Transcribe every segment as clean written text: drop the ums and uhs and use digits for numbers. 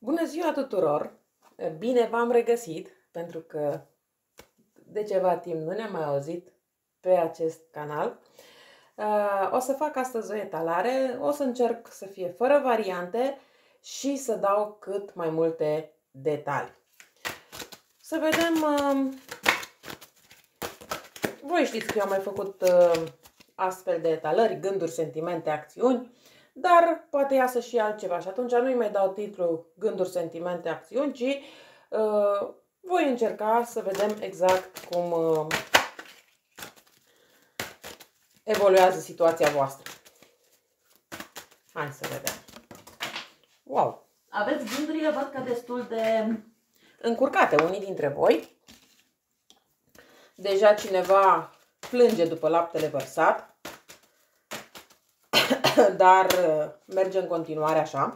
Bună ziua tuturor! Bine v-am regăsit, pentru că de ceva timp nu ne-am mai auzit pe acest canal. O să fac astăzi o etalare, o să încerc să fie fără variante și să dau cât mai multe detalii. Să vedem, voi știți că eu am mai făcut astfel de etalări, gânduri, sentimente, acțiuni, dar poate iasă și altceva și atunci nu-i mai dau titlul gânduri, sentimente, acțiuni, ci voi încerca să vedem exact cum evoluează situația voastră. Hai să vedem. Wow! Aveți gândurile, văd că destul de încurcate unii dintre voi. Deja cineva plânge după laptele vărsat. Dar merge în continuare așa.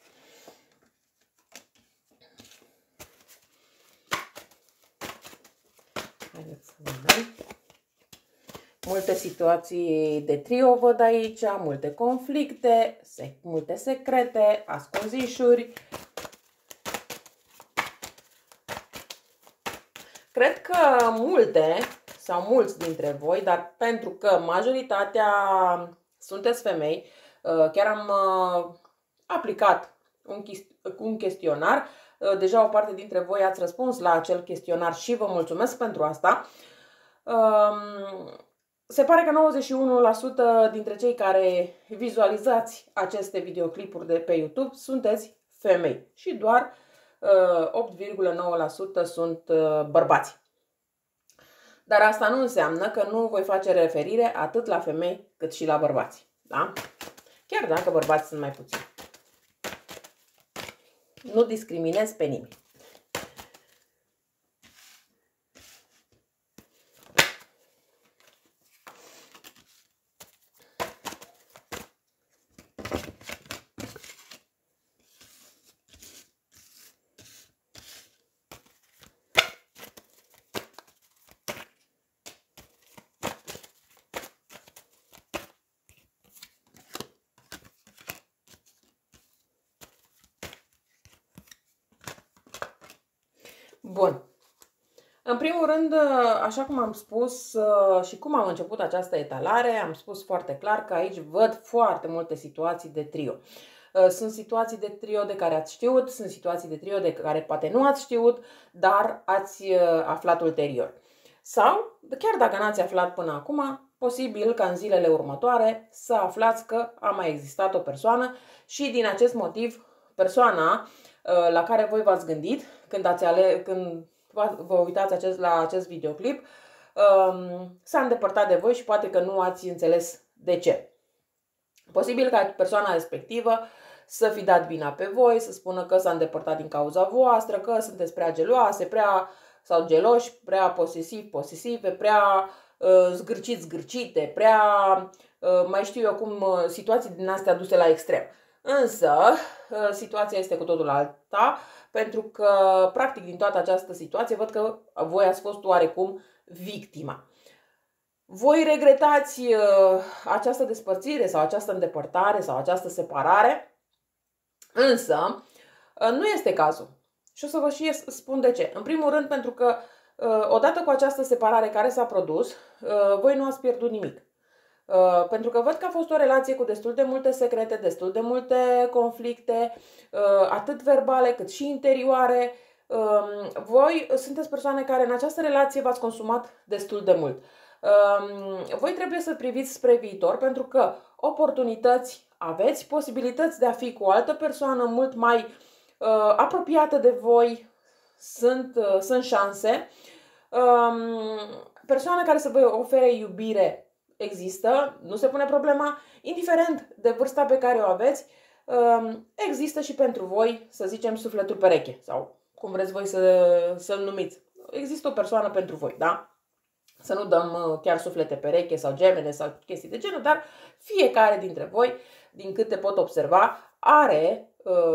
Haideți să vedem. Multe situații de trio văd aici, multe conflicte, multe secrete, ascunzișuri. Cred că multe sau mulți dintre voi, dar pentru că majoritatea sunteți femei, chiar am aplicat un chestionar. Deja o parte dintre voi ați răspuns la acel chestionar și vă mulțumesc pentru asta. Se pare că 91% dintre cei care vizualizați aceste videoclipuri de pe YouTube sunteți femei și doar 8,9% sunt bărbați. Dar asta nu înseamnă că nu voi face referire atât la femei cât și la bărbați. Da? Chiar dacă bărbații sunt mai puțini. Nu discriminez pe nimeni. Bun. În primul rând, așa cum am spus și cum am început această etalare, am spus foarte clar că aici văd foarte multe situații de trio. Sunt situații de trio de care ați știut, sunt situații de trio de care poate nu ați știut, dar ați aflat ulterior. Sau, chiar dacă n-ați aflat până acum, posibil ca în zilele următoare să aflați că a mai existat o persoană și din acest motiv persoana la care voi v-ați gândit când vă uitați la acest videoclip s-a îndepărtat de voi și poate că nu ați înțeles de ce. Posibil ca persoana respectivă să fi dat vina pe voi, să spună că s-a îndepărtat din cauza voastră, că sunteți prea geloase, sau geloși, prea posesive, prea zgârcite, prea mai știu eu cum, situații din astea duse la extrem. Însă, situația este cu totul alta, pentru că, practic, din toată această situație, văd că voi ați fost oarecum victima. Voi regretați această despărțire sau această îndepărtare sau această separare, însă nu este cazul. Și o să vă și spun de ce. În primul rând, pentru că, odată cu această separare care s-a produs, voi nu ați pierdut nimic. Pentru că văd că a fost o relație cu destul de multe secrete, destul de multe conflicte, atât verbale cât și interioare. Voi sunteți persoane care în această relație v-ați consumat destul de mult. Voi trebuie să priviți spre viitor pentru că oportunități aveți, posibilități de a fi cu o altă persoană mult mai apropiată de voi, sunt șanse. Persoane care să vă ofere iubire există, nu se pune problema, indiferent de vârsta pe care o aveți, există și pentru voi, să zicem, sufletul pereche sau cum vreți voi să-l numiți. Există o persoană pentru voi, da? Să nu dăm chiar suflete pereche sau gemene sau chestii de genul, dar fiecare dintre voi, din câte pot observa, are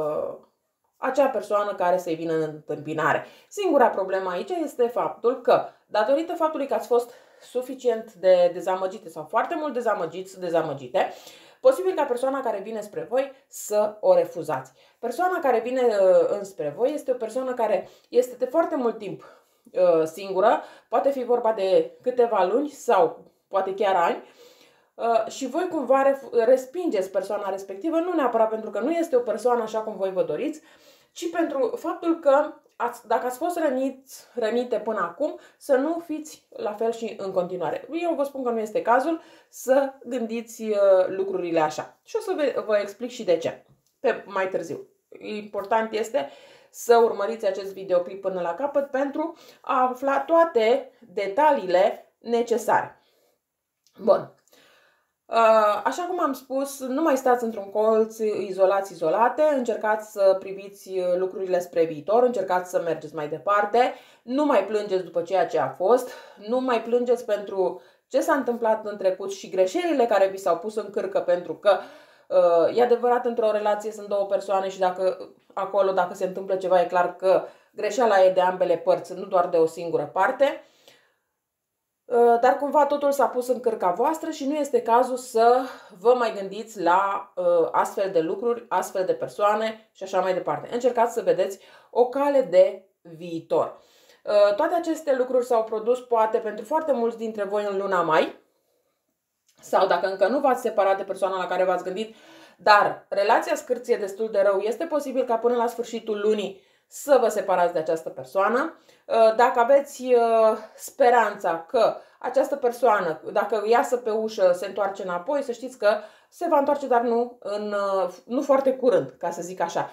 acea persoană care să-i vină în întâmpinare. Singura problemă aici este faptul că, datorită faptului că ați fost suficient de dezamăgite sau foarte mult dezamăgiți, dezamăgite, posibil ca persoana care vine spre voi să o refuzați. Persoana care vine înspre voi este o persoană care este de foarte mult timp singură, poate fi vorba de câteva luni sau poate chiar ani, și voi cumva respingeți persoana respectivă, nu neapărat pentru că nu este o persoană așa cum voi vă doriți, ci pentru faptul că dacă ați fost rănite până acum, să nu fiți la fel și în continuare. Eu vă spun că nu este cazul să gândiți lucrurile așa. Și o să vă explic și de ce mai târziu. Important este să urmăriți acest videoclip până la capăt pentru a afla toate detaliile necesare. Bun. Așa cum am spus, nu mai stați într-un colț izolate, încercați să priviți lucrurile spre viitor, încercați să mergeți mai departe, nu mai plângeți după ceea ce a fost, nu mai plângeți pentru ce s-a întâmplat în trecut și greșelile care vi s-au pus în cârcă, pentru că e adevărat, într-o relație sunt două persoane și dacă se întâmplă ceva, e clar că greșeala e de ambele părți, nu doar de o singură parte. Dar cumva totul s-a pus în cârca voastră și nu este cazul să vă mai gândiți la astfel de lucruri, astfel de persoane și așa mai departe. Încercați să vedeți o cale de viitor. Toate aceste lucruri s-au produs poate pentru foarte mulți dintre voi în luna mai, sau dacă încă nu v-ați separat de persoana la care v-ați gândit, dar relația scârție destul de rău, este posibil ca până la sfârșitul lunii să vă separați de această persoană. Dacă aveți speranța că această persoană, dacă iasă pe ușă, se întoarce înapoi, să știți că se va întoarce, dar nu foarte curând, ca să zic așa.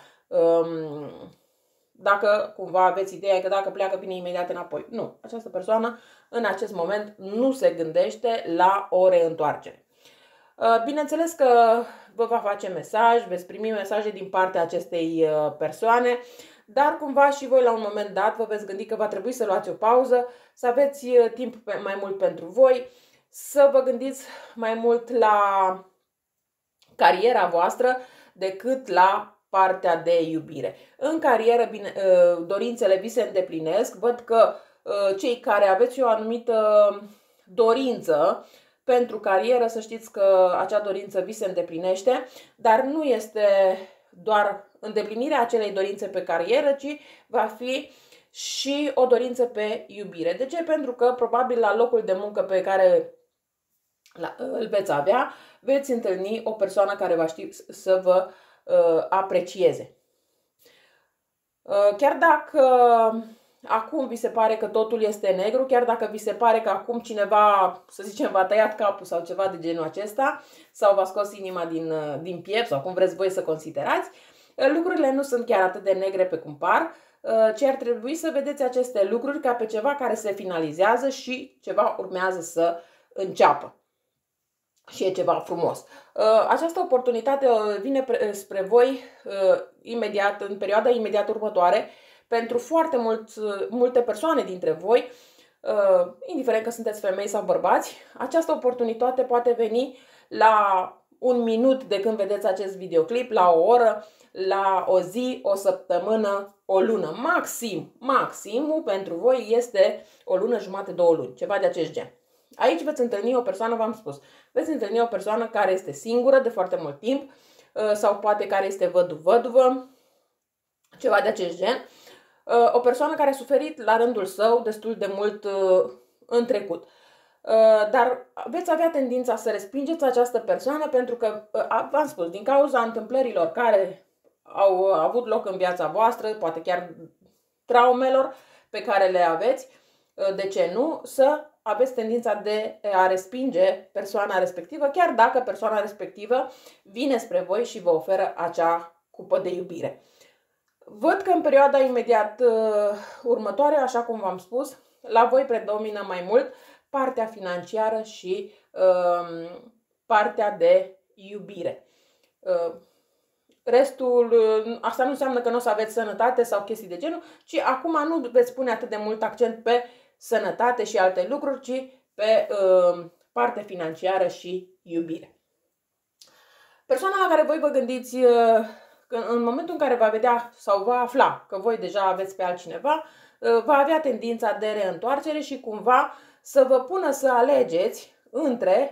Dacă cumva aveți ideea că dacă pleacă, vine imediat înapoi. Nu, această persoană în acest moment nu se gândește la o reîntoarcere. Bineînțeles că vă va face mesaj, veți primi mesaje din partea acestei persoane, dar cumva și voi la un moment dat vă veți gândi că va trebui să luați o pauză, să aveți timp mai mult pentru voi, să vă gândiți mai mult la cariera voastră decât la partea de iubire. În carieră, dorințele vi se îndeplinesc. Văd că cei care aveți o anumită dorință pentru carieră, să știți că acea dorință vi se îndeplinește, dar nu este doar îndeplinirea acelei dorințe pe carieră, ci va fi și o dorință pe iubire. De ce? Pentru că probabil la locul de muncă pe care îl veți avea, veți întâlni o persoană care va ști să vă aprecieze. Chiar dacă acum vi se pare că totul este negru, chiar dacă vi se pare că acum cineva, să zicem, v-a tăiat capul sau ceva de genul acesta, sau v-a scos inima din piept, sau cum vreți voi să considerați, lucrurile nu sunt chiar atât de negre pe cum par, ci ar trebui să vedeți aceste lucruri ca pe ceva care se finalizează și ceva urmează să înceapă. Și e ceva frumos. Această oportunitate vine spre voi imediat, în perioada imediat următoare, pentru foarte multe persoane dintre voi, indiferent că sunteți femei sau bărbați. Această oportunitate poate veni la un minut de când vedeți acest videoclip, la o oră, la o zi, o săptămână, o lună. Maximul pentru voi este o lună, jumate, 2 luni, ceva de acest gen. Aici veți întâlni o persoană, v-am spus, veți întâlni o persoană care este singură de foarte mult timp sau poate care este văduvă, ceva de acest gen. O persoană care a suferit la rândul său destul de mult în trecut. Dar veți avea tendința să respingeți această persoană pentru că, v-am spus, din cauza întâmplărilor care au avut loc în viața voastră, poate chiar traumelor pe care le aveți, de ce nu, să aveți tendința de a respinge persoana respectivă, chiar dacă persoana respectivă vine spre voi și vă oferă acea cupă de iubire. Văd că în perioada imediat următoare, așa cum v-am spus, la voi predomină mai mult partea financiară și partea de iubire. Restul, asta nu înseamnă că nu o să aveți sănătate sau chestii de genul, ci acum nu veți pune atât de mult accent pe sănătate și alte lucruri, ci pe partea financiară și iubire. Persoana la care voi vă gândiți, în momentul în care va vedea sau va afla că voi deja aveți pe altcineva, va avea tendința de reîntoarcere și cumva să vă pună să alegeți între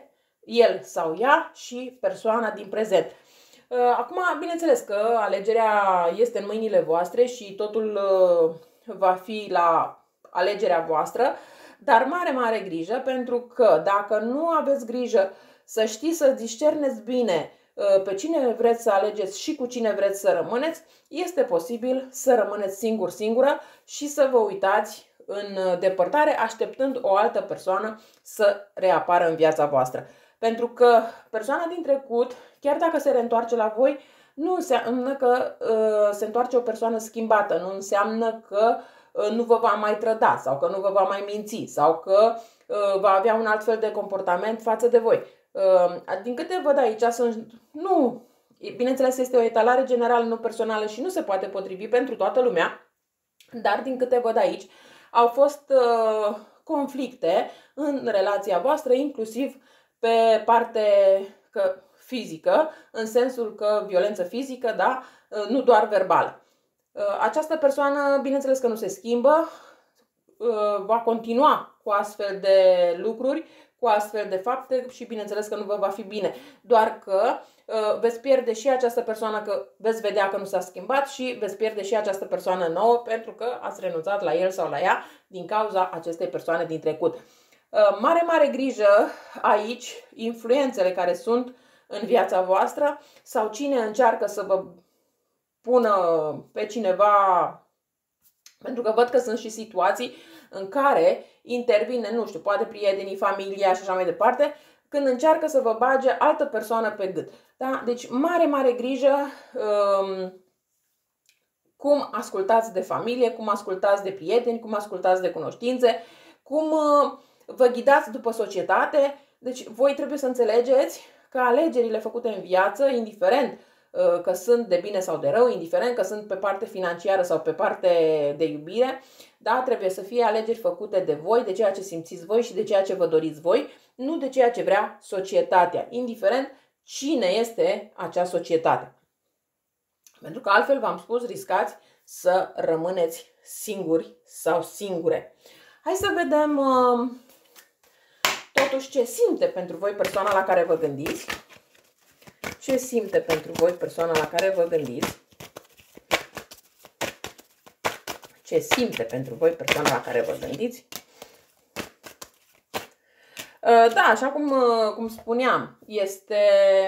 el sau ea și persoana din prezent. Acum, bineînțeles că alegerea este în mâinile voastre și totul va fi la alegerea voastră, dar mare, mare grijă, pentru că dacă nu aveți grijă să știți să discerneți bine pe cine vreți să alegeți și cu cine vreți să rămâneți, este posibil să rămâneți singur, singură și să vă uitați în depărtare așteptând o altă persoană să reapară în viața voastră. Pentru că persoana din trecut, chiar dacă se reîntoarce la voi, nu înseamnă că se întoarce o persoană schimbată, nu înseamnă că nu vă va mai trăda sau că nu vă va mai minți sau că va avea un alt fel de comportament față de voi. Din câte văd aici, bineînțeles este o etalare generală, nu personală și nu se poate potrivi pentru toată lumea, dar din câte văd aici, au fost conflicte în relația voastră, inclusiv pe parte fizică, în sensul că violență fizică, da, nu doar verbală. Această persoană, bineînțeles că nu se schimbă, va continua cu astfel de lucruri, cu astfel de fapte și bineînțeles că nu vă va fi bine. Doar că veți pierde și această persoană, că veți vedea că nu s-a schimbat și veți pierde și această persoană nouă pentru că ați renunțat la el sau la ea din cauza acestei persoane din trecut. Mare, mare grijă aici, influențele care sunt în viața voastră sau cine încearcă să vă pună pe cineva, pentru că văd că sunt și situații în care intervine, nu știu, poate prietenii, familia și așa mai departe, când încearcă să vă bage altă persoană pe gât. Da? Deci mare, mare grijă cum ascultați de familie, cum ascultați de prieteni, cum ascultați de cunoștințe, cum vă ghidați după societate. Deci voi trebuie să înțelegeți că alegerile făcute în viață, indiferent că sunt de bine sau de rău, indiferent că sunt pe parte financiară sau pe parte de iubire, da, trebuie să fie alegeri făcute de voi, de ceea ce simțiți voi și de ceea ce vă doriți voi, nu de ceea ce vrea societatea, indiferent cine este acea societate. Pentru că altfel, v-am spus, riscați să rămâneți singuri sau singure. Hai să vedem totuși ce simte pentru voi persoana la care vă gândiți. Ce simte pentru voi persoana la care vă gândiți? Ce simte pentru voi persoana la care vă gândiți? Da, așa cum spuneam, este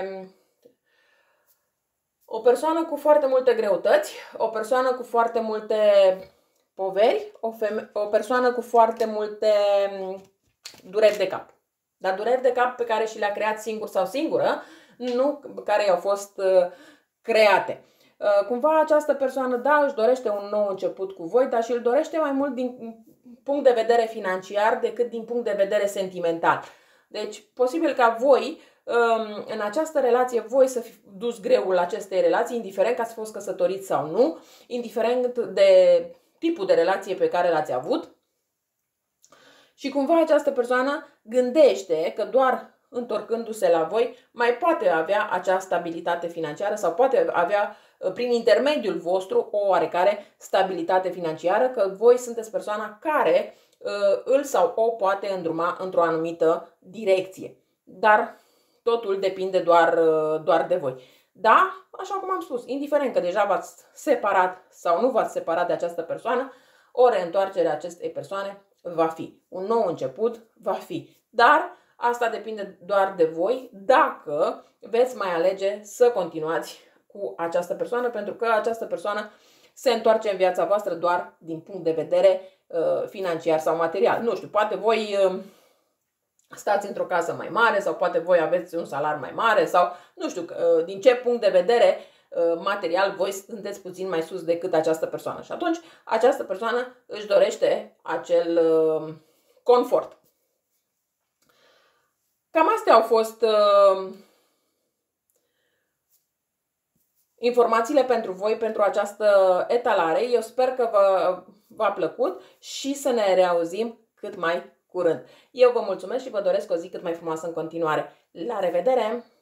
o persoană cu foarte multe greutăți, o persoană cu foarte multe poveri, o persoană cu foarte multe dureri de cap. Dar dureri de cap pe care și le-a creat singur sau singură, nu care i-au fost create. Cumva această persoană, da, își dorește un nou început cu voi, dar și îl dorește mai mult din punct de vedere financiar decât din punct de vedere sentimental. Deci, posibil ca voi, în această relație, voi să fi dus greul acestei relații, indiferent că ați fost căsătoriți sau nu, indiferent de tipul de relație pe care l-ați avut. Și cumva această persoană gândește că doar întorcându-se la voi mai poate avea acea stabilitate financiară sau poate avea prin intermediul vostru o oarecare stabilitate financiară, că voi sunteți persoana care îl sau o poate îndruma într-o anumită direcție. Dar totul depinde doar de voi. Da, așa cum am spus, indiferent că deja v-ați separat sau nu v-ați separat de această persoană, o reîntoarcere a acestei persoane va fi. Un nou început va fi. Dar asta depinde doar de voi dacă veți mai alege să continuați cu această persoană, pentru că această persoană se întoarce în viața voastră doar din punct de vedere financiar sau material. Nu știu, poate voi stați într-o casă mai mare sau poate voi aveți un salariu mai mare sau nu știu din ce punct de vedere material voi sunteți puțin mai sus decât această persoană. Și atunci această persoană își dorește acel confort. Cam astea au fost informațiile pentru voi, pentru această etalare. Eu sper că v-a plăcut și să ne reauzim cât mai curând. Eu vă mulțumesc și vă doresc o zi cât mai frumoasă în continuare. La revedere!